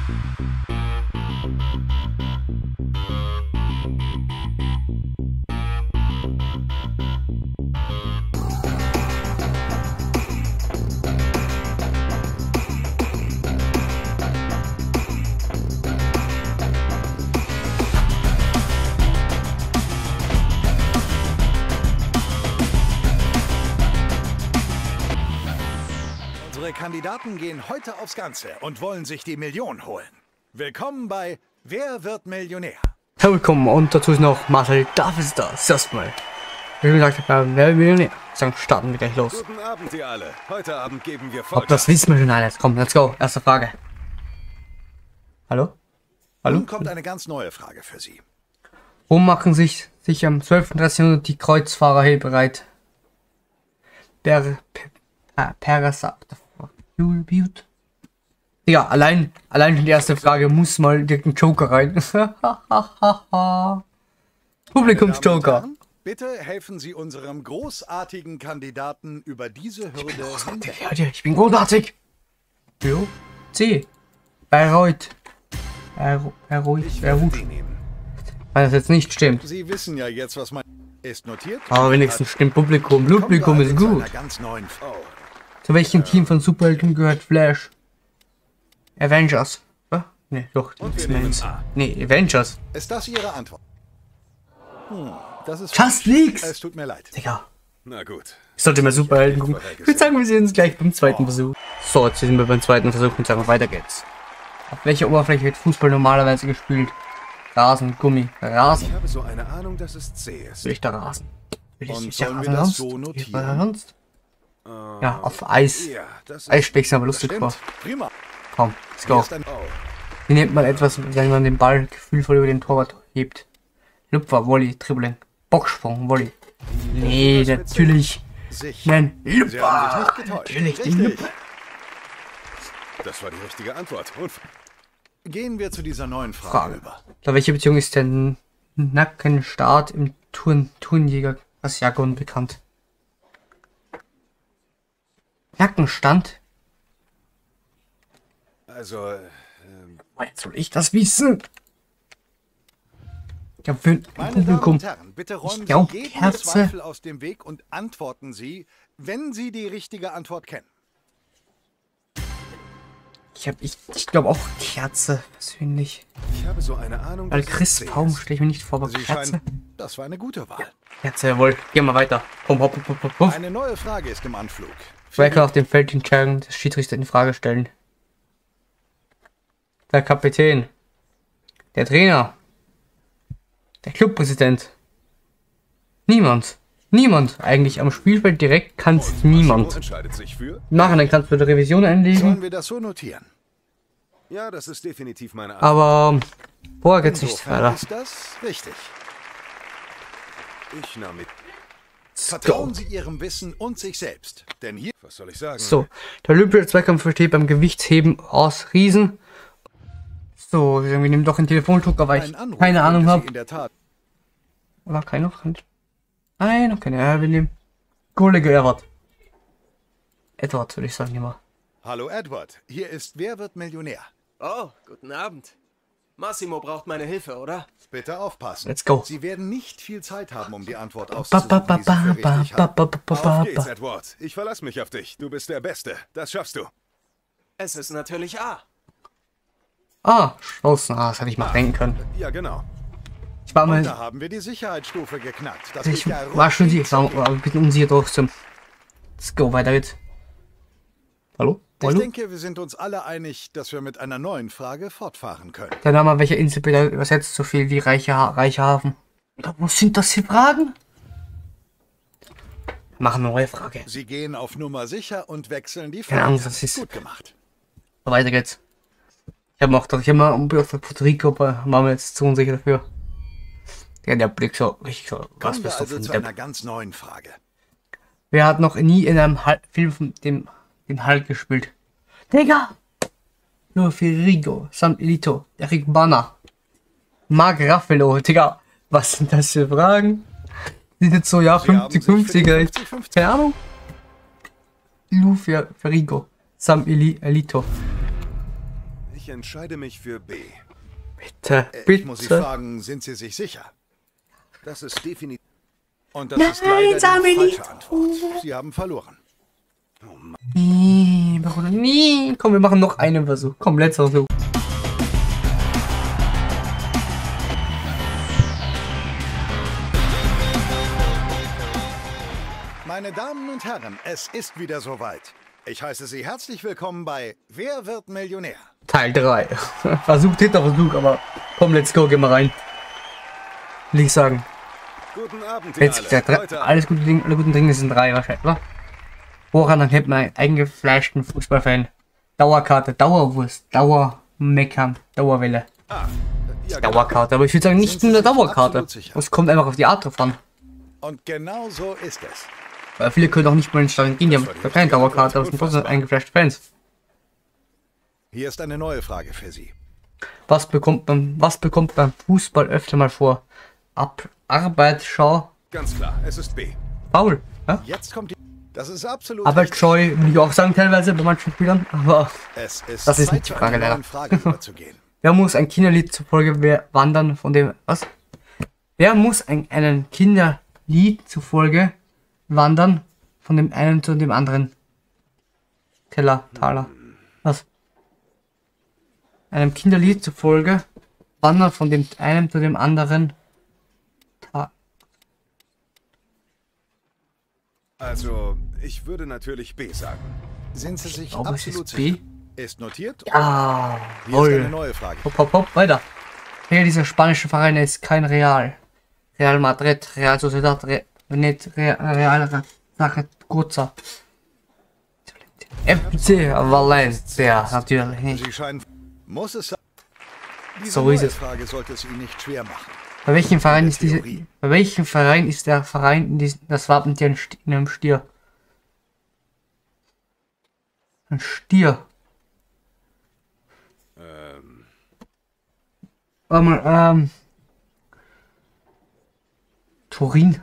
Unsere Kandidaten gehen heute aufs Ganze und wollen sich die Million holen. Willkommen bei Wer wird Millionär? Willkommen und dazu ist noch Marcel Davis da. Erstmal. Wie gesagt, Wer wird Millionär? Dann starten wir gleich los. Guten Abend, ihr alle. Heute Abend geben wir Vollgas. Ob das wissen wir schon alles. Komm, let's go. Erste Frage. Hallo? Hallo? Nun kommt eine ganz neue Frage für Sie. Wo machen sich am 12. und 13. Jahrhundert die Kreuzfahrer hilbereit? Ja, allein schon die erste Frage muss mal den Joker rein. Publikumsjoker. Bitte helfen Sie unserem großartigen Kandidaten über diese Hürde hinweg. Ja, ich bin großartig. Jo. C. Bayreuth. Ich werde die nehmen. Weil das jetzt nicht stimmt. Sie wissen ja jetzt, was man ist notiert. Aber wenigstens stimmt Publikum. Publikum ist gut. Ganz neuen Zu welchem Team von Superhelden gehört Flash? Avengers. Ne, doch. Ne, Avengers. Ist das Ihre Antwort? Das ist Just Leaks. Es tut mir leid. Digga. Na gut. Ich sollte mal Superhelden gucken. Ich würde sagen, wir sehen uns gleich beim zweiten Versuch. So, jetzt sind wir beim zweiten Versuch und sagen, weiter geht's. Auf welcher Oberfläche wird Fußball normalerweise gespielt? Rasen, Gummi, Rasen. Ich habe so eine Ahnung, dass es C ist. Will ich da Rasen? Will Und ich ja sollen wir Rasen das sonst? so Wie notieren? war sonst? Ja, auf Eis. Ja, das ist... Eis steckt aber lustig vor. Stimmt. Prima. Komm, let's Hier go. ist ein Wie nennt man etwas, wenn man den Ball gefühlvoll über den Torwart hebt? Lupfer, Volley, Dribbling, Boxsprung, Volley. Nee, natürlich. Sicher. Nein, Sie haben Lupfer. sich nicht getäuscht. Natürlich, den Richtig. Lupfer. Das war die richtige Antwort. Und Gehen wir zu dieser neuen Frage Frage. über. Da welche Beziehung ist der Nackenstart im Turnjäger-Jargon bekannt? Nackenstand? also... Jetzt soll ich das wissen? Ja, für ein Meine Damen Publikum. und Herren, bitte räumen glaub, Sie jeden Kerze. Zweifel aus dem Weg und antworten Sie, wenn Sie die richtige Antwort kennen. Ich glaube auch Kerze, persönlich. Ich habe so eine Ahnung, Weil dass es Chris C Baum ist. stelle ich mir nicht vor, aber Sie Kerze. scheinen, das war eine gute Wahl. Kerze, jawohl. Gehen wir weiter. Komm, hopp, hopp, hopp, hopp. Eine neue Frage ist im Anflug. Wer kann auf dem Feld die Entscheidung des Schiedsrichters in Frage stellen? Der Kapitän. Der Trainer. Der Clubpräsident. Niemand. Niemand. Eigentlich am Spielfeld direkt kann es Massimo niemand. entscheidet sich für... Nachher kannst du die Revision einlegen. Sollen wir das so notieren? Ja, das ist definitiv meine Antwort. Aber vorher geht's nicht Insofern weiter. ist das richtig. Ich nahm mit... Vertrauen Sie Ihrem Wissen und sich selbst. Denn hier... Was soll ich sagen? So, der olympische Zweikampf besteht beim Gewichtsheben aus Riesen. So, wir nehmen doch einen Telefonjoker, weil ich Ein Anruf keine Ahnung könnte Sie habe. in der Tat. War kein noch? Nein, noch keine. Ja, wir nehmen Kollege Edward. Edward, würde ich sagen immer. Hallo Edward, hier ist Wer wird Millionär? Oh, guten Abend. Massimo braucht meine Hilfe, oder? Bitte aufpassen. Let's go. Sie werden nicht viel Zeit haben, um die Antwort auszusuchen, die Sie für richtig halten. Auf geht's, Edward. Ich verlasse mich auf dich. Du bist der Beste. Das schaffst du. Es ist natürlich A. Ah, Chancen. Ah, das hätte ich mal denken können. Ja, genau. Ich war Und mal. da haben wir die Sicherheitsstufe geknackt. Das Ich geht ja war schon ruckzuck. aber bitte unsicher trotzdem. Let's go, weiter geht's. Hallo? Ich Hallo? denke, wir sind uns alle einig, dass wir mit einer neuen Frage fortfahren können. Der Name welcher Insel bitte übersetzt so viel wie reicher Hafen? Oder was sind das für Fragen? Machen eine neue Frage. Sie gehen auf Nummer sicher und wechseln die Keine Frage. Angst, das ist- Gut gemacht. So, weiter geht's. Ich habe auch gedacht, ich habe mal auf Puerto Rico, aber waren wir jetzt zu unsicher dafür. Ja, der Blick so richtig so. Was Kommen wir bist du also für zu ein einer Depp? ganz neuen Frage. Wer hat noch nie in einem Film von den Hulk gespielt? Digga! Nur Ferrigo, Sam Elito, Eric Bana, Mark Ruffalo, Digga. Was sind das für Fragen? Sind jetzt so, ja, Sie haben sich für 50-50, die recht. 50-50 Keine Ahnung. Lou Ferrigo, Sam Elito. Ich entscheide mich für B. Bitte, Ich muss Sie bitte. fragen, sind Sie sich sicher? Das ist definitiv... Und das ist leider die Samuelito. falsche Antwort. Sie haben verloren. Nee, Bruder, nee. Komm, wir machen noch einen Versuch. Komm, letzter Versuch. Meine Damen und Herren, es ist wieder soweit. Ich heiße Sie herzlich willkommen bei Wer wird Millionär? Teil 3. Versuch, dritter Versuch, aber komm, let's go, geh mal rein. Will ich sagen. Guten Abend, ihr Jetzt alle. Heute alles gute Dinge, alle guten Dinge sind 3 wahrscheinlich, oder? Woran erkennt man einen eingefleischten Fußballfan? Dauerkarte, Dauerwurst, Dauermeckern, Dauerwelle. ja, genau. Dauerkarte, aber ich würde sagen nicht Sind nur Sie eine sich Dauerkarte. absolut sicher? Es kommt einfach auf die Art drauf an. Und genau so ist es. Weil viele können auch nicht mal in den Stadion gehen, die haben war die gar keine richtige Dauerkarte, aber Antwort. sind trotzdem eingefleischte Fans. Hier ist eine neue Frage für Sie. Was bekommt beim Fußball öfter mal vor? Arbeitsschau, Ganz klar, es ist B. Foul. Ja? Jetzt kommt die... Das ist absolut Arbeitsscheu, würde ich auch sagen teilweise bei manchen Spielern, aber Es ist Das ist Zeit, nicht die zu Frage, einer leider. neuen Frage überzugehen. wer muss ein Kinderlied zufolge wandern von dem... Was? Wer muss einen Kinderlied zufolge wandern von dem einen zu dem anderen? Taler. Was? Einem Kinderlied zufolge wandern von dem einen zu dem anderen. Also, ich würde natürlich B sagen. Sind Sie sich Ich glaube, es absolut ist B. sicher? Ist notiert? Ah, Hier ist eine voll. neue Frage. Hopp, hopp, hopp, weiter. Welcher dieser spanischen Vereine ist kein Real? Real Madrid, Real Sociedad, Real Zaragoza. FC Valencia, natürlich nicht. Sie scheinen... Muss es sein? Diese So neue ist es. Frage sollte es Ihnen nicht schwer machen. Bei welchem Verein ist diese? Theorie. Bei welchem Verein ist der Verein das Wappentier in einem Stier? Ein Stier. Warte mal, Turin.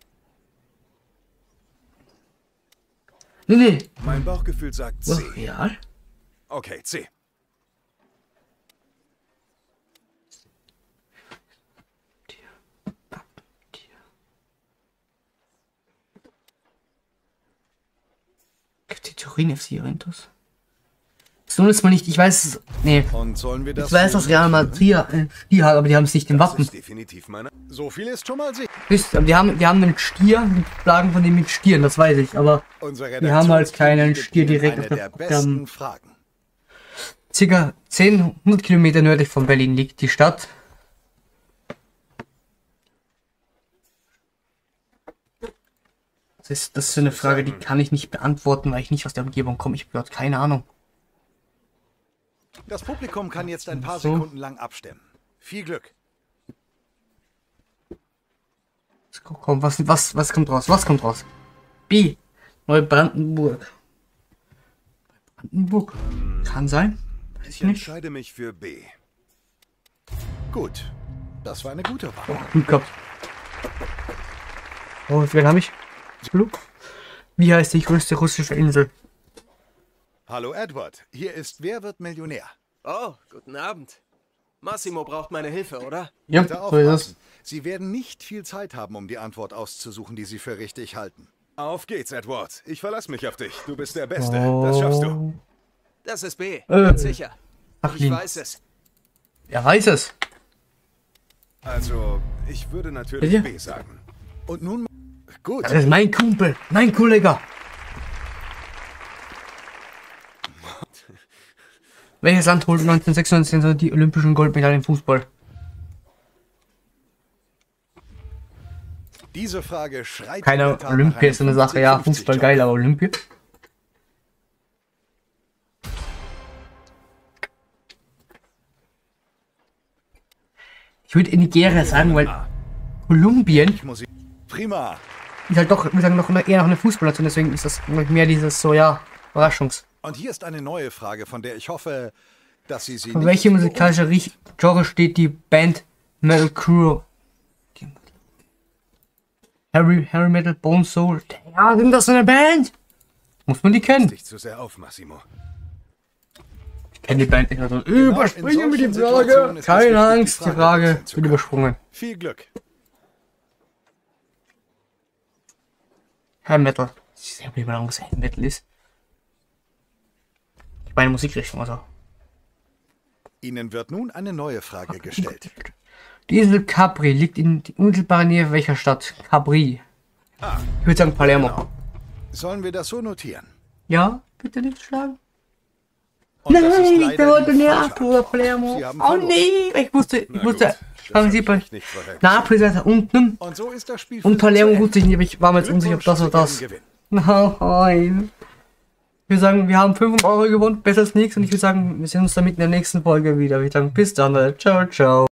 Nee. Mein Bauchgefühl sagt Was? C. Real? Okay, C. Gibt die Turin FC Juventus? So ist mal nicht, ich weiß, nee. Und sollen wir das... Ich weiß, dass Real Madrid ein Stier hat, aber die haben es nicht im Das Wappen. ist definitiv meine... So viel ist schon mal sicher. Wisst ihr, die haben einen Stier, die Plagen von dem mit Stieren, das weiß ich, aber Unsere wir haben halt keinen bietet Stier Ihnen direkt eine auf der der besten Fragen. circa 100 Kilometer nördlich von Berlin liegt die Stadt. Das ist so eine Frage, die kann ich nicht beantworten, weil ich nicht aus der Umgebung komme. Ich habe dort keine Ahnung. Das Publikum kann jetzt ein paar So. Sekunden lang abstimmen. Viel Glück. Komm, was kommt raus? Was kommt raus? B. Neubrandenburg. Brandenburg? Kann sein. Weiß Ich ich nicht. entscheide mich für B. Gut. Das war eine gute Wahl. Glück gehabt. Oh, wie viel habe ich? Blue. Wie heißt die größte russische Insel? Hallo Edward, hier ist Wer wird Millionär? Oh, guten Abend. Massimo braucht meine Hilfe, oder? Ja, Bitte so ist es. aufpassen. Sie werden nicht viel Zeit haben, um die Antwort auszusuchen, die Sie für richtig halten. Auf geht's, Edward. Ich verlasse mich auf dich. Du bist der Beste. Das schaffst du. Das ist B. Ganz sicher. Ach, Ich ihn. weiß es. Er weiß es. Also, ich würde natürlich Bitte? B sagen. Und nun... Gut. Das ist mein Kumpel, mein Kollege. Welches Land holte 1996 die olympischen Goldmedaillen im Fußball? Diese Frage schreit... Keine momentan nach Olympia ist so eine einem Sache, ja, 50-50 Fußball Job. geil, aber Olympia? Ich würde Nigeria sagen, weil Kolumbien Ich muss... Prima. ist halt doch, wir sagen doch eher noch eine Fußballnation, deswegen ist das mehr dieses so, ja, Überraschungs. Und hier ist eine neue Frage, von der ich hoffe, dass Sie sie Für nicht welche musikalische Genre steht die Band Metal Crew? Harry Metal, Bone Soul. Ja, sind das so eine Band? Muss man die kennen? Dich zu sehr auf, Massimo. kenne die Band nicht. Also überspringen wir die solchen Situationen Frage. ist es Keine wichtig, Angst, die die Frage Frage wechseln zu wird können. übersprungen. Viel Glück. Heavy Metal. Ich sehe nicht mal, was Heavy Metal ist. Meine Musikrichtung, also. Ihnen wird nun eine neue Frage gestellt. Diesel Capri liegt in unmittelbarer Nähe welcher Stadt? Capri. Ich würde sagen Palermo. Genau. Sollen wir das so notieren? Ja, bitte nicht schlagen. Und das ist Nein, leider der wollte die Neapel falsche oder Antwort. Palermo. Sie haben Oh verloren. nee, ich wusste, gut, fangen Sie bei hab ich nicht vorhergesehen. Napoli ist da unten Und so ist das Spiel für und Sie Palermo zu Ende. wusste ich nicht, aber ich war mir jetzt unsicher, ob das oder Glückwunsch das. zu Ihrem Gewinn. Nein. Ich würde sagen, wir haben 500 € gewonnen, besser als nichts und ich würde sagen, wir sehen uns dann mit in der nächsten Folge wieder. Ich würde sagen, bis dann, Leute. Ciao, ciao.